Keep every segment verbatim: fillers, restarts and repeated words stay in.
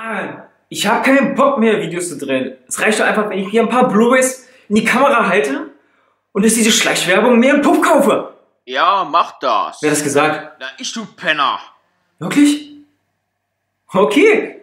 Mann, ich habe keinen Bock mehr, Videos zu drehen. Es reicht doch einfach, wenn ich hier ein paar Blu-rays in die Kamera halte und dass diese Schleichwerbung mir einen Puff kaufe. Ja, mach das. Wer hat das gesagt? Na, ich, du Penner. Wirklich? Okay.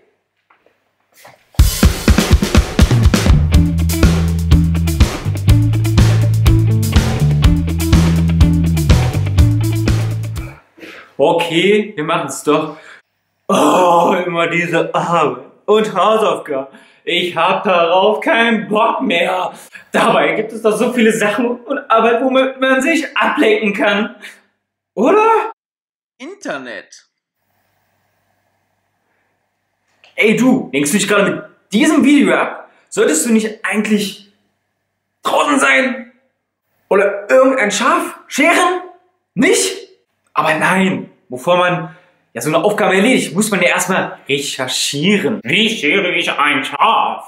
Okay, wir machen es doch. Oh, immer diese Arbeit und Hausaufgaben. Ich hab darauf keinen Bock mehr. Dabei gibt es doch so viele Sachen und Arbeit, womit man sich ablenken kann. Oder? Internet. Ey du, lenkst du dich gerade mit diesem Video ab? Solltest du nicht eigentlich draußen sein? Oder irgendein Schaf scheren? Nicht? Aber nein, bevor man ja so eine Aufgabe erledigt, muss man ja erstmal recherchieren. Wie schere ich ein Schaf?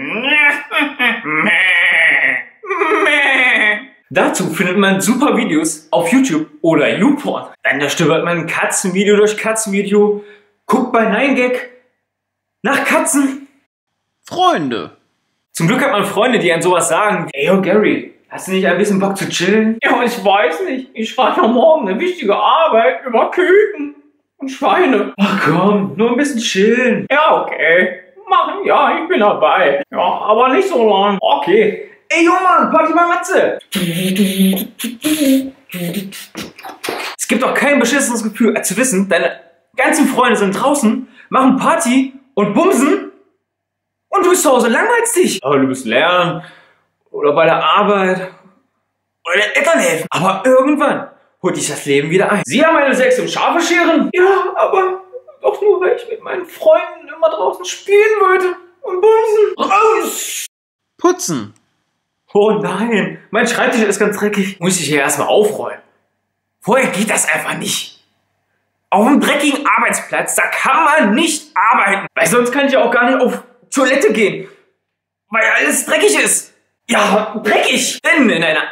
Dazu findet man super Videos auf YouTube oder YouPorn. Dann da stöbert man Katzenvideo durch Katzenvideo, guckt bei neun gag nach Katzen. Freunde. Zum Glück hat man Freunde, die einem sowas sagen. Ey, yo Gary, hast du nicht ein bisschen Bock zu chillen? Ja, ich weiß nicht. Ich schreibe noch morgen eine wichtige Arbeit über Küken und Schweine. Ach komm, nur ein bisschen chillen. Ja, okay. Machen, ja, ich bin dabei. Ja, aber nicht so lang. Okay. Ey, Junge, Party mal Matze. Es gibt doch kein beschissenes Gefühl, als zu wissen, deine ganzen Freunde sind draußen, machen Party und bumsen und du bist zu Hause, langweilst dich. Aber du bist lernen oder bei der Arbeit oder den Eltern helfen. Aber irgendwann holt dich das Leben wieder ein. Sie haben eine Sex und Schafe scheren? Ja, aber doch nur, weil ich mit meinen Freunden immer draußen spielen wollte und bumsen. Raus! Putzen. Oh nein, mein Schreibtisch ist ganz dreckig. Muss ich hier erstmal aufräumen. Vorher geht das einfach nicht. Auf einem dreckigen Arbeitsplatz, da kann man nicht arbeiten. Weil sonst kann ich ja auch gar nicht auf Toilette gehen. Weil alles dreckig ist. Ja, dreckig. Denn in einer,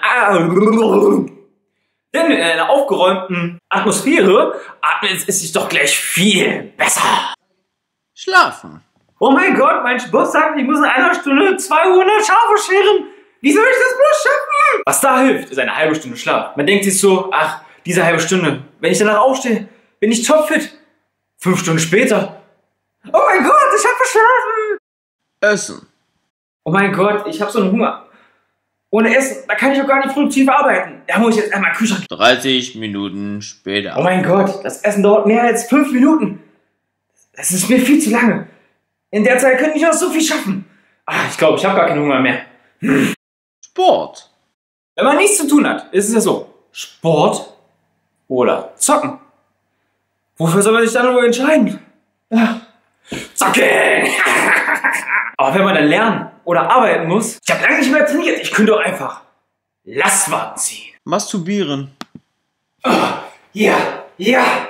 denn in einer aufgeräumten Atmosphäre atmet es sich doch gleich viel besser. Schlafen. Oh mein Gott, mein Boss sagt, ich muss in einer Stunde zweihundert Schafe scheren. Wie soll ich das bloß schaffen? Was da hilft, ist eine halbe Stunde Schlaf. Man denkt sich so, ach, diese halbe Stunde, wenn ich danach aufstehe, bin ich topfit. Fünf Stunden später. Oh mein Gott, ich hab verschlafen. Essen. Oh mein Gott, ich hab so einen Hunger. Ohne Essen, da kann ich auch gar nicht produktiv arbeiten. Da muss ich jetzt einmal in den Kühlschrank. dreißig Minuten später. Oh mein Gott, das Essen dauert mehr als fünf Minuten. Das ist mir viel zu lange. In der Zeit könnte ich noch so viel schaffen. Ah, ich glaube, ich habe gar keinen Hunger mehr. Hm. Sport. Wenn man nichts zu tun hat, ist es ja so. Sport oder Zocken. Wofür soll man sich dann nur entscheiden? Ja. Zocken! Aber wenn man dann lernen oder arbeiten muss, ich habe lange nicht mehr trainiert, ich könnte doch einfach Lastwagen ziehen. Masturbieren. Oh, ja, ja.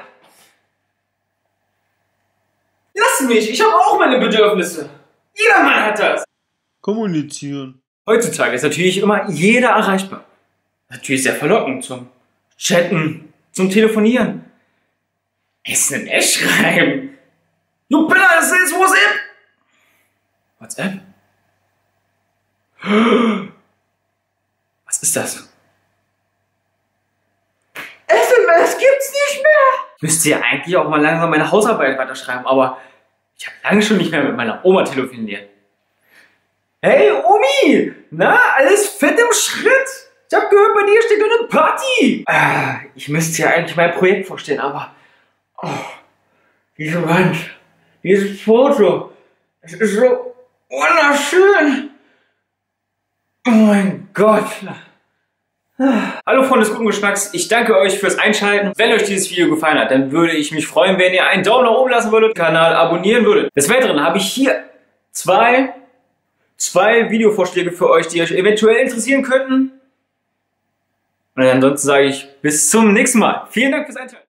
Lass mich, ich habe auch meine Bedürfnisse. Jeder Mann hat das. Kommunizieren. Heutzutage ist natürlich immer jeder erreichbar. Natürlich sehr verlockend zum Chatten, zum Telefonieren. S M S schreiben. Du Penner, das ist WhatsApp. WhatsApp? Was ist das? S M S gibt's nicht mehr. Ich müsste ja eigentlich auch mal langsam meine Hausarbeit weiterschreiben, aber ich habe lange schon nicht mehr mit meiner Oma telefoniert. Hey Omi, na, alles fett im Schritt? Ich hab gehört, bei dir steht eine Party. Ah, ich müsste ja eigentlich mein Projekt vorstellen, aber oh, diese Wand, dieses Foto, es ist so wunderschön. Oh mein Gott. Hallo Freunde des guten Geschmacks, ich danke euch fürs Einschalten. Wenn euch dieses Video gefallen hat, dann würde ich mich freuen, wenn ihr einen Daumen nach oben lassen würdet, den Kanal abonnieren würdet. Des Weiteren habe ich hier zwei Zwei Videovorschläge für euch, die euch eventuell interessieren könnten. Und ansonsten sage ich bis zum nächsten Mal. Vielen Dank fürs Einschalten.